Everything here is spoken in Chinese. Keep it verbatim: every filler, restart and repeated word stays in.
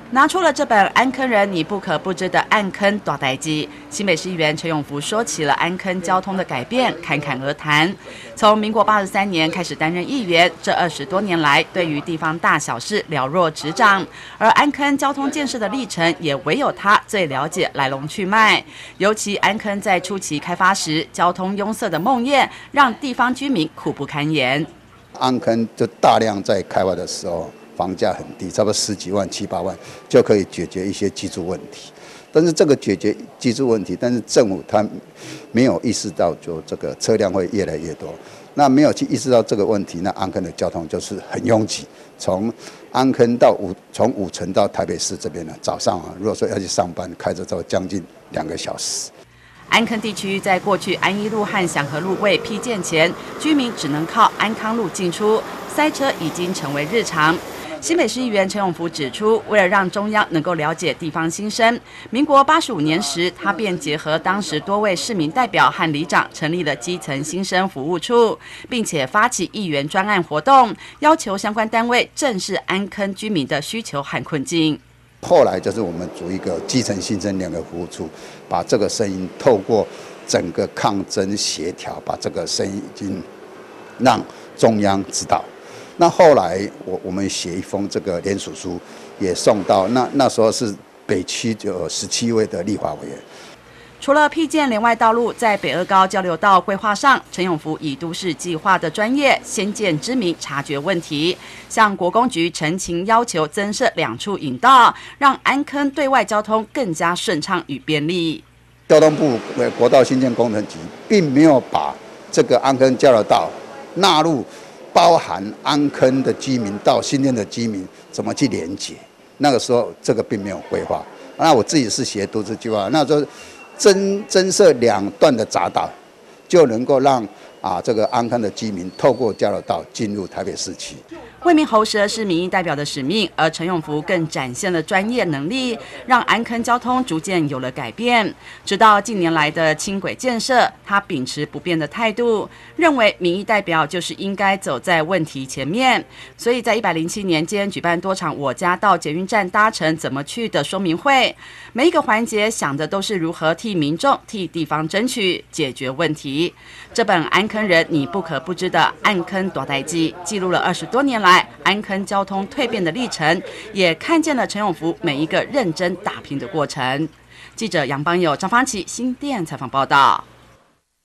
拿出了这本《安坑人你不可不知的暗坑大代记》，新北市议员陈永福说起了安坑交通的改变，侃侃而谈。从民国八十三年开始担任议员，这二十多年来，对于地方大小事了若指掌。而安坑交通建设的历程，也唯有他最了解来龙去脉。尤其安坑在初期开发时，交通拥塞的梦魇，让地方居民苦不堪言。 安坑就大量在开发的时候，房价很低，差不多十几万、七八万就可以解决一些居住问题。但是这个解决居住问题，但是政府他没有意识到，就这个车辆会越来越多。那没有去意识到这个问题，那安坑的交通就是很拥挤。从安坑到五，从五城到台北市这边呢，早上啊，如果说要去上班，开车都将近两个小时。 安坑地区在过去安一路和祥和路未批建前，居民只能靠安康路进出，塞车已经成为日常。新北市议员陈永福指出，为了让中央能够了解地方心声，民国八十五年时，他便结合当时多位市民代表和里长，成立了基层新生服务处，并且发起议员专案活动，要求相关单位正视安坑居民的需求和困境。 后来就是我们组一个基层新生联合服务处，把这个声音透过整个抗争协调，把这个声音已经让中央知道。那后来我我们写一封这个联署书，也送到那那时候是北区就有十七位的立法委员。 除了辟建连外道路，在北二高交流道规划上，陈永福以都市计划的专业、先见之明察觉问题，向国工局陈情要求增设两处引道，让安坑对外交通更加顺畅与便利。 交通部国道新建工程局并没有把这个安坑交流道纳入包含安坑的居民到新店的居民怎么去连接，那个时候这个并没有规划。那我自己是学都市计划，那时候增增设两段的匝道，就能够让啊这个安坑的居民透过交流道进入台北市区。 为民喉舌是民意代表的使命，而陈永福更展现了专业能力，让安坑交通逐渐有了改变。直到近年来的轻轨建设，他秉持不变的态度，认为民意代表就是应该走在问题前面。所以在一百零七年间举办多场我家到捷运站搭乘怎么去的说明会，每一个环节想的都是如何替民众、替地方争取解决问题。这本安坑人你不可不知的暗坑大代记，记录了二十多年来安坑交通蜕变的历程，也看见了陈永福每一个认真打拼的过程。记者杨邦友、张芳琪新店采访报道。